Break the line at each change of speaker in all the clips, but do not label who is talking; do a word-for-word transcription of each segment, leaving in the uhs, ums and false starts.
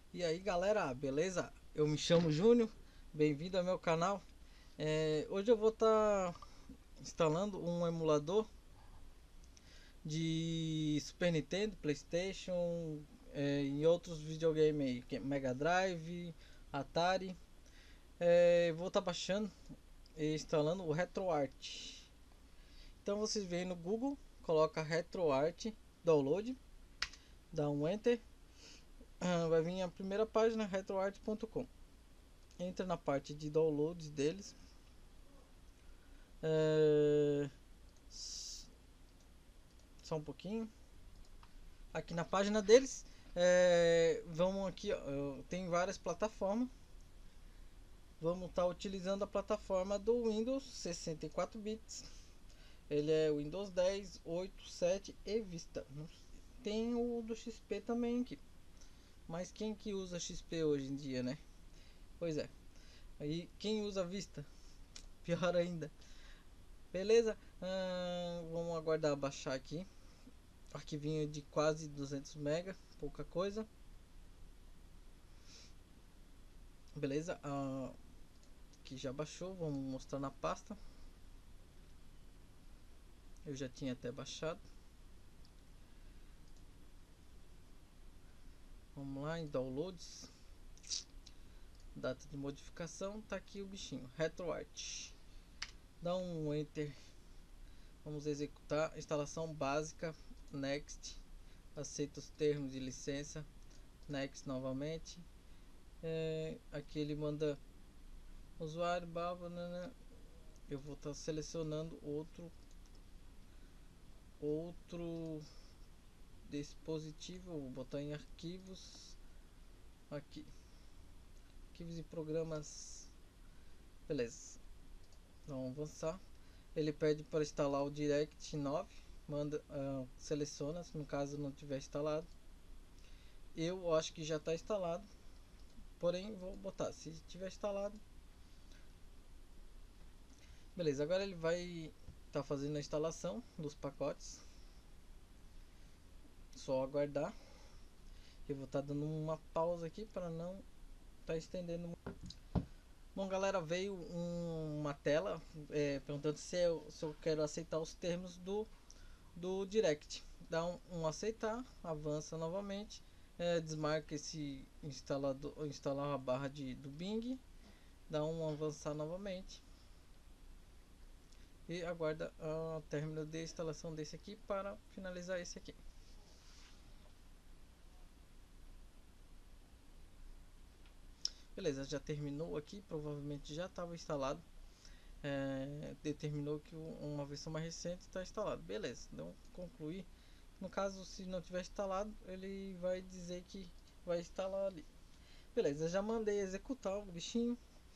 E aí galera, beleza? Eu me chamo Júnior, bem-vindo ao meu canal. É, hoje eu vou estar tá instalando um emulador de Super Nintendo, PlayStation é, e outros videogames aí, que é Mega Drive, Atari. É, vou estar tá baixando e instalando o RetroArch. Então vocês vêm no Google, coloca RetroArch Download, dá um Enter, ah, vai vir a primeira página retroart ponto com. Entra na parte de downloads deles. É... Só um pouquinho. Aqui na página deles, é... vamos aqui, ó, tem várias plataformas. Vamos estar tá utilizando a plataforma do Windows sessenta e quatro bits. Ele é Windows dez, oito, sete e Vista. Tem o do X P também aqui. Mas quem que usa X P hoje em dia, né? Pois é. Aí quem usa Vista? Pior ainda. Beleza? Hum, vamos aguardar baixar aqui. Arquivinho de quase duzentos mega, pouca coisa. Beleza? Ah, aqui já baixou, vamos mostrar na pasta. Eu já tinha até baixado. Vamos lá em downloads. Data de modificação, tá aqui o bichinho, RetroArch. Dá um enter. Vamos executar. Instalação básica, next. Aceita os termos de licença, next novamente. É, aqui ele manda usuário, baba, né? Eu vou estar tá selecionando outro outro dispositivo. Vou botar em arquivos aqui, arquivos e programas. Beleza, vamos avançar. Ele pede para instalar o Direct nove. Manda, uh, seleciona, se no caso não tiver instalado. Eu acho que já está instalado, porém vou botar se tiver instalado. Beleza, agora ele vai estar tá fazendo a instalação dos pacotes. Só aguardar. Eu vou estar tá dando uma pausa aqui para não estar tá estendendo. Bom galera, veio um, uma tela é, perguntando se eu, se eu quero aceitar os termos do, do Direct. Dá um, um aceitar, avança novamente, é, desmarca esse instalador, instalar a barra de, do Bing, dá um avançar novamente e aguarda o término de instalação desse aqui para finalizar esse aqui. Beleza, já terminou aqui, provavelmente já estava instalado. É, determinou que uma versão mais recente está instalado. Beleza, então concluir. No caso, se não tiver instalado, ele vai dizer que vai instalar ali. Beleza, já mandei executar o bichinho.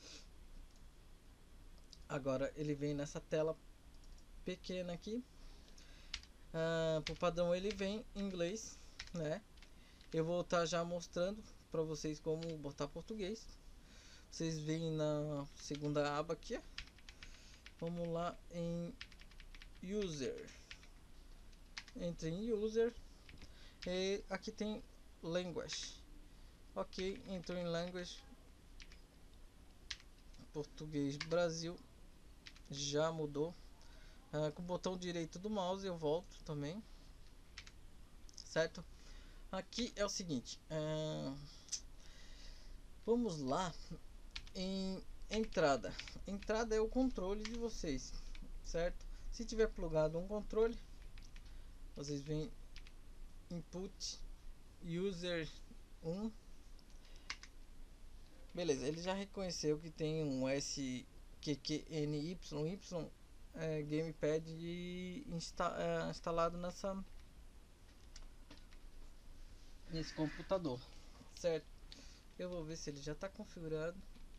Agora ele vem nessa tela pequena aqui. Ah, por padrão ele vem em inglês, né? Eu vou estar tá já mostrando para vocês como botar português. Vocês veem na segunda aba aqui. Vamos lá em User. Entre em User e aqui tem Language. Ok, entrou em Language. Português Brasil. Já mudou. Ah, com o botão direito do mouse eu volto também. Certo? Aqui é o seguinte. Ah, vamos lá em entrada. Entrada é o controle de vocês. Certo? Se tiver plugado um controle, vocês vêm Input User um. Beleza, ele já reconheceu que tem um S Q Q N Y Y é, Gamepad insta, é, instalado nessa nesse computador, certo? Eu vou ver se ele já está configurado.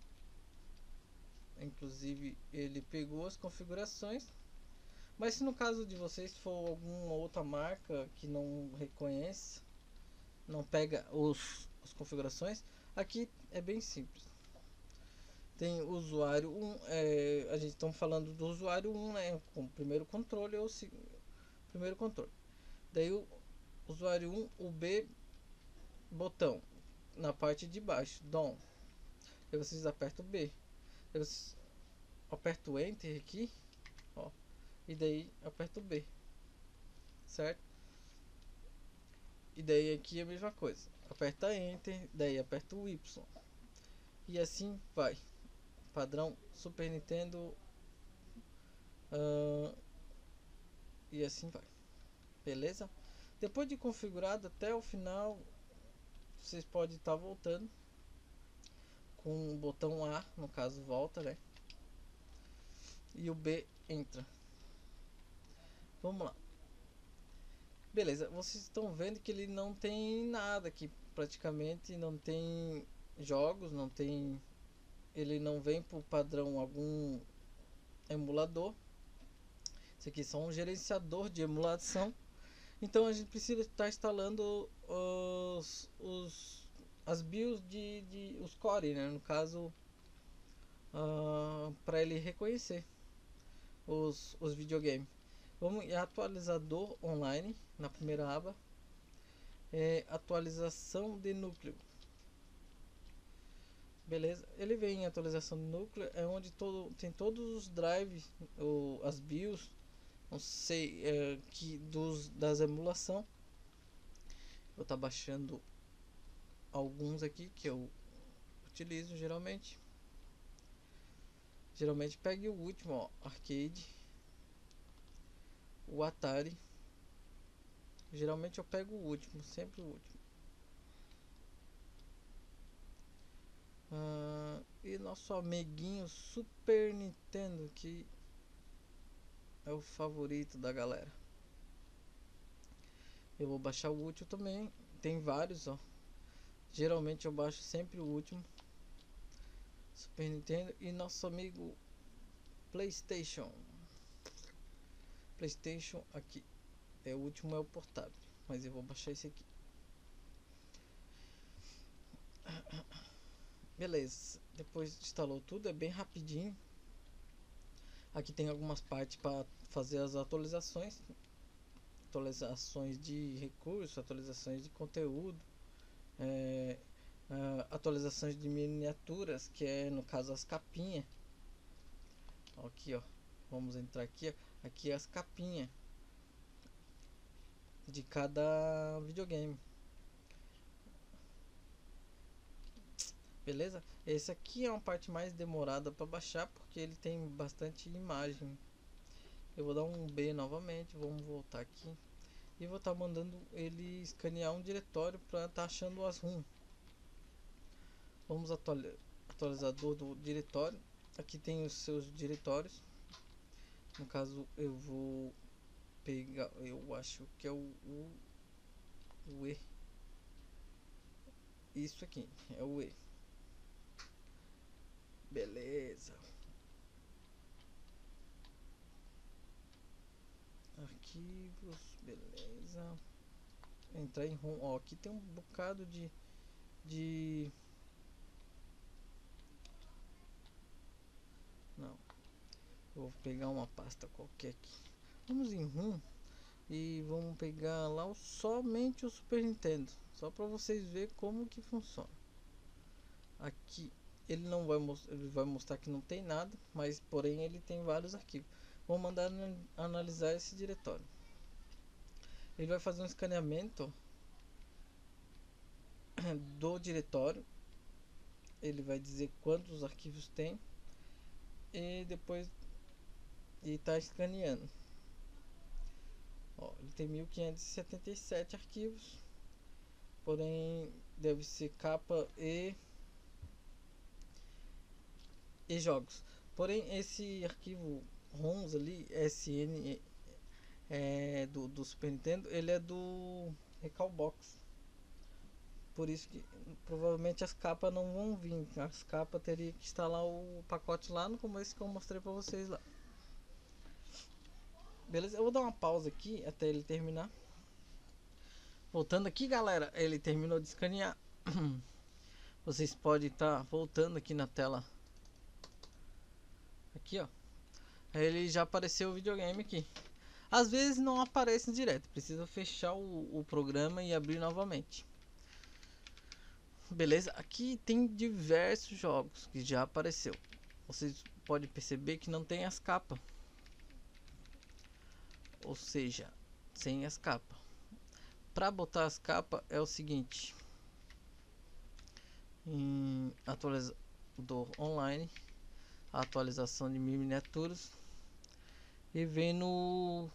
Inclusive ele pegou as configurações, mas se no caso de vocês for alguma outra marca que não reconhece, não pega os, as configurações, aqui é bem simples. Tem o usuário um, é, a gente estamos falando do usuário um, né, com o primeiro controle ou o primeiro controle. Daí o usuário um, o B botão, na parte de baixo, dom. Aí vocês apertam o B. Aí vocês apertam o Enter aqui, ó, e daí aperta o B, certo? E daí aqui é a mesma coisa, aperta Enter, daí aperta o Y, e assim vai, padrão Super Nintendo, uh, e assim vai, beleza? Depois de configurado até o final, vocês podem estar voltando com o botão A, no caso volta, né? E o B entra. Vamos lá. Beleza, vocês estão vendo que ele não tem nada aqui, praticamente não tem jogos, não tem, ele não vem por padrão algum emulador. Isso aqui é só um gerenciador de emulação. Então a gente precisa estar instalando os, os as BIOS de, de os core, né? No caso, uh, para ele reconhecer os, os videogames. Vamos em atualizador online, na primeira aba, é atualização de núcleo. Beleza, ele vem em atualização de núcleo, é onde todo, tem todos os drives, ou as BIOS, não sei, é, que dos, das emulação. Vou estar tá baixando alguns aqui que eu utilizo geralmente. Geralmente pegue o último, ó, arcade, o Atari. Geralmente eu pego o último, sempre o último. Ah, e nosso amiguinho Super Nintendo, que é o favorito da galera. Eu vou baixar o último também. Tem vários, ó. Geralmente eu baixo sempre o último. Super Nintendo e nosso amigo PlayStation. PlayStation aqui. É, o último é o portátil, mas eu vou baixar esse aqui. Beleza, depois instalou tudo, é bem rapidinho. Aqui tem algumas partes para fazer as atualizações. Atualizações de recursos, atualizações de conteúdo, é, uh, atualizações de miniaturas, que é no caso as capinhas. Aqui, ó, vamos entrar aqui, ó. Aqui as capinhas de cada videogame. Beleza? Esse aqui é uma parte mais demorada para baixar, porque ele tem bastante imagem. Eu vou dar um B novamente, vamos voltar aqui e vou estar tá mandando ele escanear um diretório para estar tá achando as ROM. Vamos atualizar atualizador do diretório. Aqui tem os seus diretórios. No caso eu vou pegar, eu acho que é o, o, o E. Isso aqui é o E. Beleza. Arquivos, beleza. Entrar em ROM. Ó, aqui tem um bocado de de não. Vou pegar uma pasta qualquer aqui. Vamos em ROM e vamos pegar lá o, somente o Super Nintendo, só para vocês verem como que funciona. Aqui ele não vai mostrar, ele vai mostrar que não tem nada, mas porém ele tem vários arquivos. Vou mandar analisar esse diretório. Ele vai fazer um escaneamento do diretório. Ele vai dizer quantos arquivos tem e depois ele está escaneando. Ó, ele tem mil quinhentos e setenta e sete arquivos, porém deve ser capa e e jogos. Porém esse arquivo ROMs ali, S N, é, do, do Super Nintendo, ele é do Recalbox. Por isso que provavelmente as capas não vão vir. As capas teria que instalar o pacote lá no começo que eu mostrei para vocês lá. Beleza? Eu vou dar uma pausa aqui até ele terminar. Voltando aqui, galera, ele terminou de escanear. Vocês podem estar tá voltando aqui na tela. Aqui, ó. Ele já apareceu o videogame aqui. Às vezes não aparece direto, precisa fechar o, o programa e abrir novamente. Beleza? Aqui tem diversos jogos que já apareceu. Vocês podem perceber que não tem as capas, ou seja, sem as capas. Para botar as capas é o seguinte: em atualizador online, a atualização de miniaturas, e vem no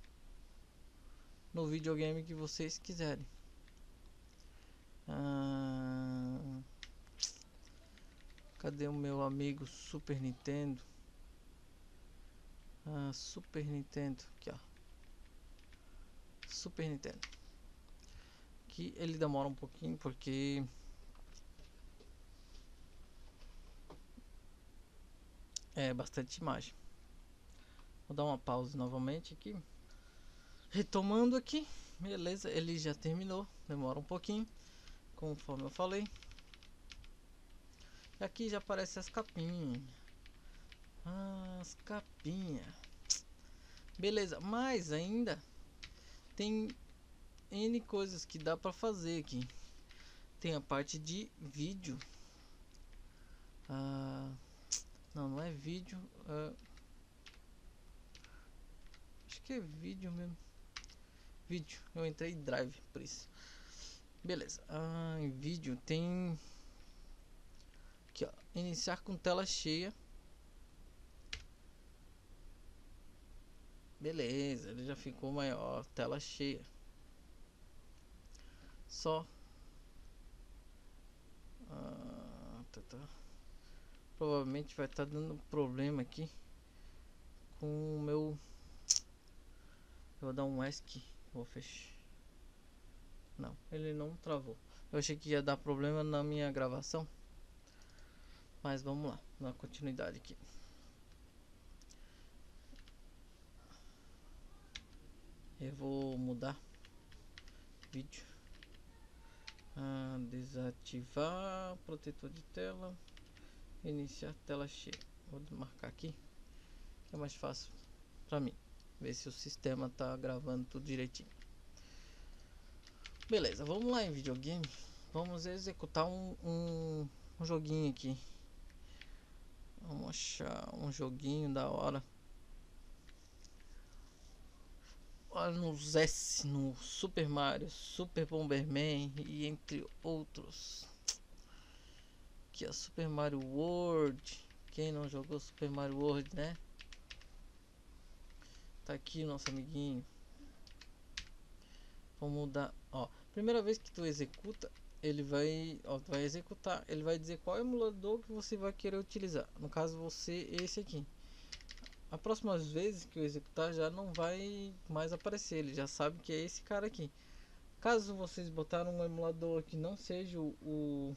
no videogame que vocês quiserem. Ah, cadê o meu amigo Super Nintendo? Ah, Super Nintendo, aqui ó, Super Nintendo. Que ele demora um pouquinho porque é bastante imagem. Vou dar uma pausa novamente aqui. Retomando aqui, beleza, ele já terminou, demora um pouquinho, conforme eu falei. E aqui já aparece as capinhas. Ah, as capinhas. Beleza, mas ainda tem N coisas que dá pra fazer aqui. Tem a parte de vídeo. Ah, não, não é vídeo. Ah, acho que é vídeo mesmo. Vídeo, eu entrei em Drive por isso. Beleza, ah, em vídeo tem aqui ó, iniciar com tela cheia. Beleza, ele já ficou maior, tela cheia. Só ah, tá, tá. Provavelmente vai estar tá dando problema aqui com o meu. Eu vou dar um ESC, vou fechar. Não, ele não travou. Eu achei que ia dar problema na minha gravação, mas vamos lá, na continuidade aqui. Eu vou mudar vídeo, ah, desativar protetor de tela, iniciar tela cheia. Vou marcar aqui, que é mais fácil para mim ver se o sistema tá gravando tudo direitinho. Beleza, vamos lá em videogame. Vamos executar um, um, um joguinho aqui. Vamos achar um joguinho da hora. Olha nos S, no Super Mario, Super Bomberman e entre outros. Aqui é Super Mario World. Quem não jogou Super Mario World, né? Tá aqui o nosso amiguinho. Vamos mudar, ó. Primeira vez que tu executa, ele vai, ó, tu vai executar, ele vai dizer qual emulador que você vai querer utilizar. No caso, você esse aqui. A próxima vez que eu executar já não vai mais aparecer, ele já sabe que é esse cara aqui. Caso vocês botaram um emulador que não seja o,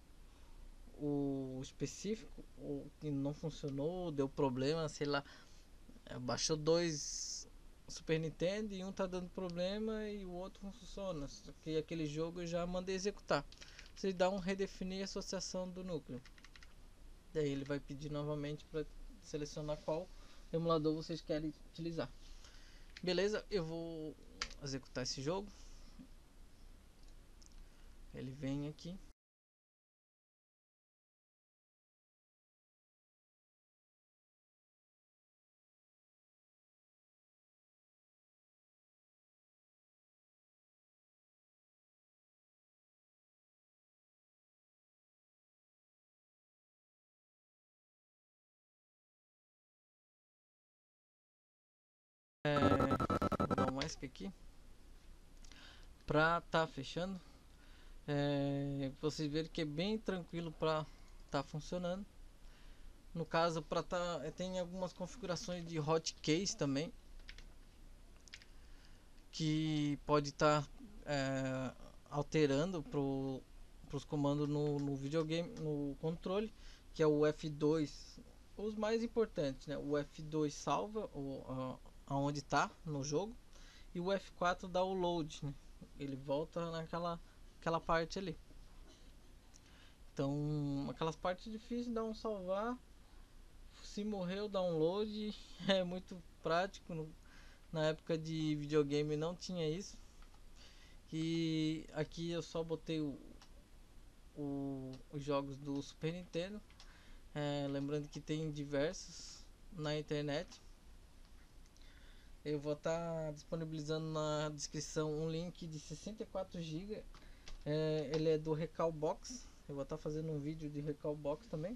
o específico, ou que não funcionou, deu problema, sei lá, baixou dois Super Nintendo e um tá dando problema e o outro não funciona, só que aquele jogo eu já mandei executar. Você dá um redefinir associação do núcleo, daí ele vai pedir novamente para selecionar qual emulador vocês querem utilizar. Beleza, eu vou executar esse jogo. Ele vem aqui. É, vou dar um ESC aqui pra tá fechando. É, vocês verem que é bem tranquilo para tá funcionando. No caso, para tá, tem algumas configurações de hotkeys também que pode estar tá, é, alterando pro os comandos no, no videogame, no controle, que é o F dois, os mais importantes, né? O F dois salva o, a, aonde está no jogo e o F quatro dá o load, né? Ele volta naquela aquela parte ali. Então, aquelas partes difíceis dá um salvar, se morreu download, é muito prático. No, na época de videogame não tinha isso. E aqui eu só botei o, o os jogos do Super Nintendo. É, lembrando que tem diversos na internet. Eu vou estar tá disponibilizando na descrição um link de sessenta e quatro gigas. É, ele é do Recalbox. Eu vou estar tá fazendo um vídeo de Recalbox também.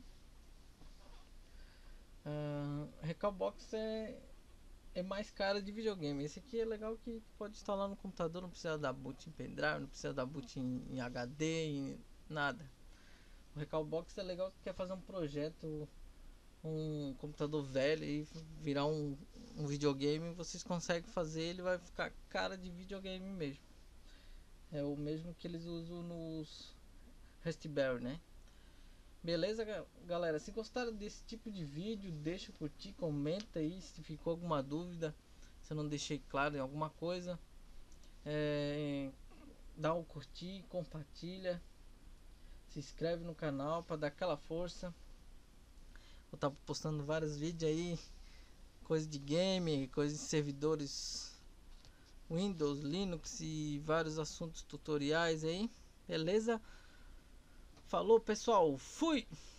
Uh, Recalbox é, é mais caro de videogame. Esse aqui é legal que pode instalar no computador, não precisa dar boot em pendrive, não precisa dar boot em, em H D, em nada. O Recalbox é legal que quer fazer um projeto, um computador velho e virar um, um videogame. Vocês conseguem fazer, ele vai ficar cara de videogame mesmo. É o mesmo que eles usam nos Raspberry, né? Beleza, galera? Se gostaram desse tipo de vídeo, deixa o curtir, comenta aí se ficou alguma dúvida, se eu não deixei claro em alguma coisa. É, dá um curtir, compartilha, se inscreve no canal para dar aquela força. Vou estar postando vários vídeos aí, coisa de game, coisa de servidores Windows, Linux e vários assuntos tutoriais aí. Beleza? Falou, pessoal, fui!